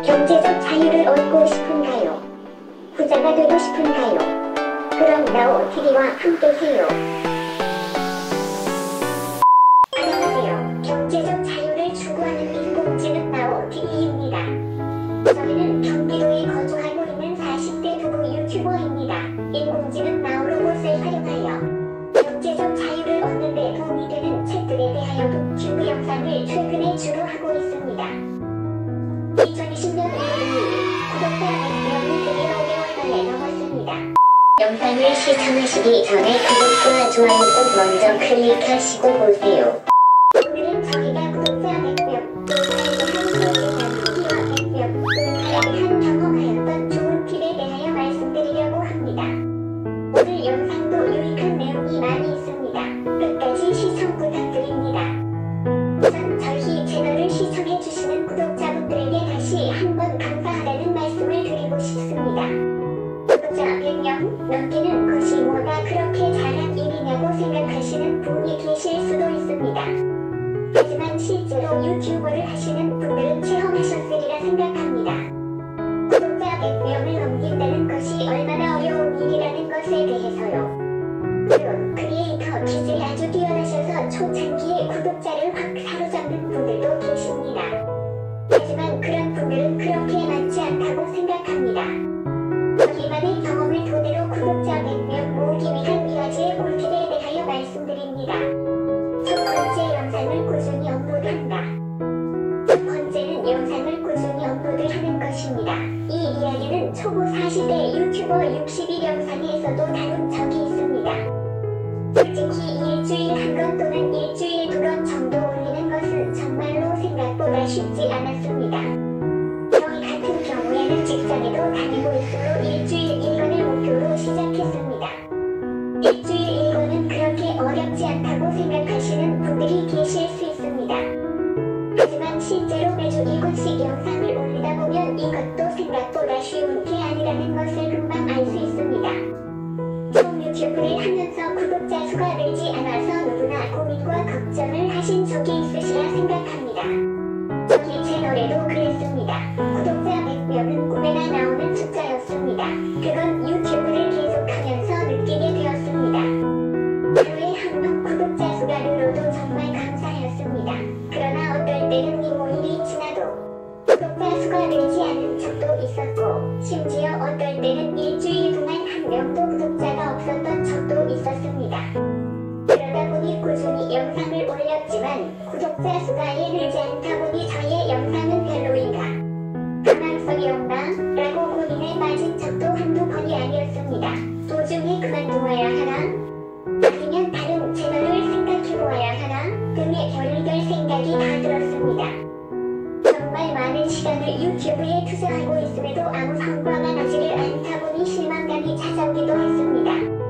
경제적 자유를 얻고 싶은가요? 부자가 되고 싶은가요? 그럼 나오TV와 함께해요. 안녕하세요. 경제적 자유를 추구하는 인공지능 나오TV입니다. 저희는 경기도에 거주하고 있는 40대 부부 유튜버입니다. 인공지능 나오 로봇을 활용하여 경제적 자유를 얻는 데 도움이 되는 책들에 대하여 유튜브 영상을 최근에 주로 하고 있습니다. 2020년 1월 2일 구독자 100명이 드디어 5개월 만에 넘었습니다. 영상을 시청하시기 전에 구독과 좋아요 꼭 먼저 클릭하시고 보세요. 오늘은 저희가 구독자 100명, 또 사용자한 소개한 후기와 100명, 또 다양한 경험하였던 좋은 팁에 대하여 말씀드리려고 합니다. 오늘 영상도 유익한 내용이 많이 있습니다. 끝까지 시청 부탁드립니다. 우선 저희 채널을 시청해주시는 구독자분들에게 다시 한번 감사하다는 말씀을 드리고 싶습니다. 구독자 100명 넘기는 것이 뭐가 그렇게 잘한 일이냐고 생각하시는 분이 계실 수도 있습니다. 하지만 실제로 유튜버를 하시는 분들은 체험하셨으리라 생각합니다. 구독자 100명을 넘긴다는 것이 얼마나 어려운 일이라는 것에 대해서요. 물론 크리에이터 기질이 아주 뛰어나셔서 초창기에 구독자를 확 사로잡는 분들도 계십니다. 하지만 그런 분들은 그렇게 많지 않다고 생각합니다. 저희만의 경험을 토대로 구독자 100명 모으기 위한 2가지의 꿀팁에 대하여 말씀드립니다. 첫 번째, 영상을 꾸준히 업로드한다. 첫 번째는 영상을 꾸준히 업로드하는 것입니다. 이 이야기는 초보 40대 유튜버 60일 영상에서도 다룬 적이 있습니다. 솔직히 일주일에 한 건 또는 일주일에 2건 정도 올리는 것은 정말로 생각보다 쉽지 않았습니다. 저희 같은 경우에는 직장에도 다니고 있으므로 일주일 1건을 목표로 시작했습니다. 일주일 1건은 그렇게 어렵지 않다고 생각하시는 분들이 계실 수 있습니다. 하지만 실제로 매주 1건씩 영상을 올리다 보면 이것도 생각보다 쉬운 게 아니라는 것을 금방 알 수 있습니다. 총 유튜브를 하면서 구독자 수가 늘지 않아서 누구나 고민과 걱정을 하신 적이 있으시라 생각합니다. 저희 채널에도 그랬습니다. 구독자 100명은 꿈에나 나오는 숫자였습니다. 그건 유튜브를 계속하면서 느끼게 되었습니다. 하루에 한 명 구독자 수가 늘어도 정말 감사했습니다. 그러나 어떨 때는 일이 지나도 구독자 수가 늘지 않은 적도 있었고, 심지어 어떨 때는 일주일 동안 한 명도 구독자가 없었던 적도 있었습니다. 그러다 보니 꾸준히 영상을 올렸지만 구독자 수가 아예 늘지 않다 보니 저의 영상은 별로인가? 가망성이 없나? 라고 고민에 빠진 적도 한두 번이 아니었습니다. 도중에 그만두어야 하나? 아니면 다른 채널을 생각해보아야 하나? 등의 별의별 생각이 다 들었습니다. 정말 많은 시간을 유튜브에 투자하고 있음에도 아무 성과가 나지를 않다 보니 실망감이 찾아오기도 했습니다.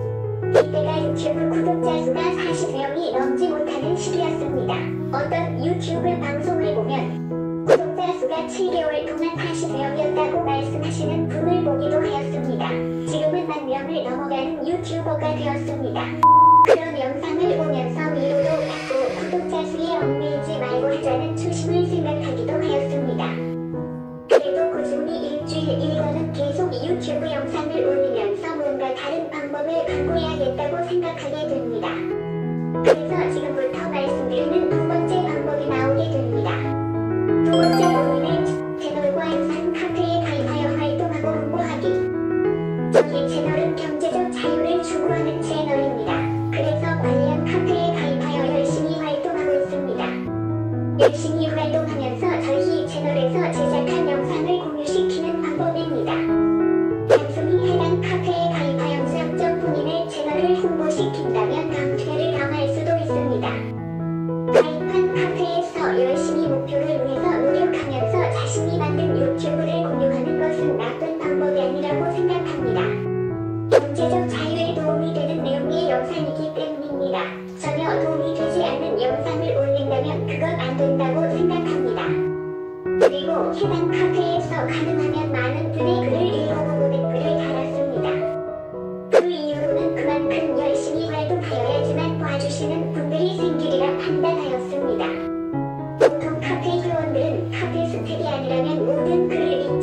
이때가 유튜브 구독자 수가 40명이 넘지 못하는 시기였습니다. 어떤 유튜브 방송을 보면 구독자 수가 7개월 동안 80명이었다고 말씀하시는 분을 보기도 하였습니다. 지금은 10,000명을 넘어가는 유튜버가 되었습니다. 그런 영상을 보면서 위로도 받고 구독자 수에 얽매이지 말고 하자는 초심을 생각하기도 하였습니다. 그래도 꾸준히 일주일 1건은 계속 유튜브 영상을 올리면서 뭔가 다른 방법을 바꿔야겠다고 생각하게 됩니다. 그래서 지금부터 말씀드리는 두 번째 방법이 나오게 됩니다. 두 번째 본인의 채널과 유사한 카페에 가입하여 활동하고 홍보하기. 저희 채널은 경제적 자유를 추구하는 채널입니다. 그래서 관련 카페에 가입하여 열심히 활동하고 있습니다. 열심히 활동하면서 저희 채널에서 제작한 영상을 공유시키는 방법입니다. 단순히 해당 카페에 가입하여 무작정 본인의 채널을 홍보시킨다면 강퇴를 당할 수도 있습니다. 가입한 카페에서 열심히 목표를 위해서 노력하면서 자신이 만든 유튜브를 공유하는 것은 나쁜 방법이 아니라고 생각합니다. 경제적 자유에 도움이 되는 내용의 영상이기 때문입니다. 전혀 도움이 되지 않는 영상을 올린다면 그건 안 된다고 생각합니다. 그리고 해당 카페에서 가능하면 많은 분의 글을 읽어보고 댓글을 달았습니다. 그 이유로는 그만큼 열심히 활동하여야지만 봐주시는 분들이 생기리라 판단하였습니다. 보통 카페 회원들은 카페 스텝이 아니라면 모든 글을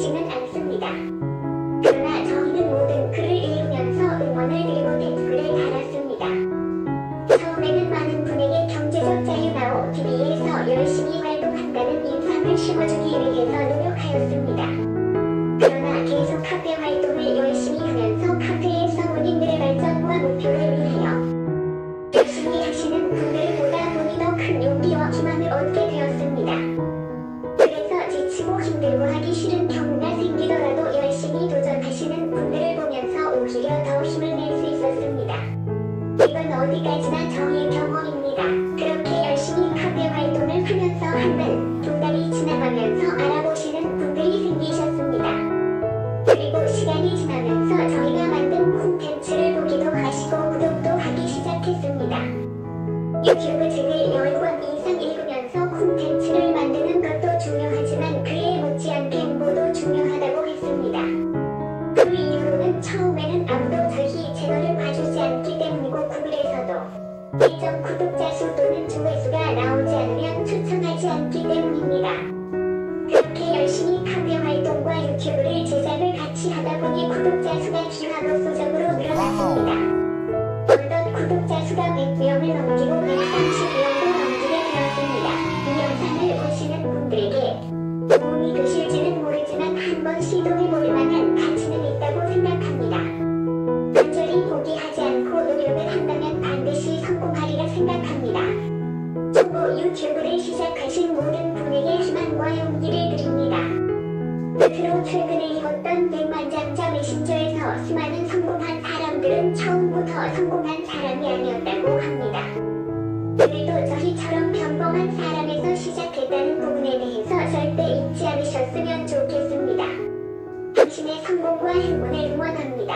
TV에서 열심히 활동한다는 인상을 심어주기 위해서 노력하였습니다. 그러나 계속 카페 활동을 열심히 하면서 카페의 성우님들의 발전과 목표를 위하여 열심히 하시는 분들보다 돈이 더 큰 용기와 희망을 얻게 되었습니다. 그래서 지치고 힘들고 하기 싫은 경우가 생기더라도 열심히 도전하시는 분들을 보면서 오히려 더 힘을 낼 수 있었습니다. 이건 어디까지나 저의 경험입니다. 그렇게 열심히 카페 활동을 하면서 한 달, 두 달이 지나가면서 알아보시는 분들이 생기셨습니다. 그리고 시간이 지나면서 저희가 만든 콘텐츠를 보기도 하시고 구독도 하기 시작했습니다. 유튜브 책을 10권 이상 읽으면서 콘텐츠를 만드는 것도 중요하지만 그에 못지않게 홍보도 중요하다고 했습니다. 그 이유로는 처음에는 아무도 저희 채널을 봐주지 않기 때문이고 구글에서도 일정 구독자 수 또는 조회수가 나오지 않으면 추천하지 않기 때문입니다. 그렇게 열심히 카페 활동과 유튜브를 제작을 같이 하다 보니 구독자 수가 기하급수적으로 늘어났습니다. 어느덧 구독자 수가 100명을 넘기고 130명도 넘기게 되었습니다. 이 영상을 보시는 분들에게 도움이 되실지는 모르지만 한번 시도해볼 만한 가치는 있다고 생각합니다. 간절히 포기하지 않고 노력을 한다면 반드시 성공하리라 생각합니다. 초보 유튜브를 시작하신 모든 분에게 희망과 용기를 드립니다. 끝으로 최근에 읽었던 백만장자 메신저에서 수많은 성공한 사람들은 처음부터 성공한 사람이 아니었다고 합니다. 그래도 저희처럼 평범한 사람에서 시작했다는 부분에 대해서 절대 잊지 않으셨으면 좋겠습니다. 당신의 성공과 행운을 응원합니다.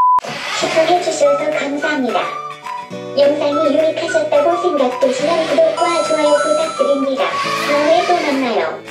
시청해주셔서 감사합니다. 영상이 유익하셨다고 생각되시면 구독과 좋아요 부탁드립니다. 다음에 또 만나요.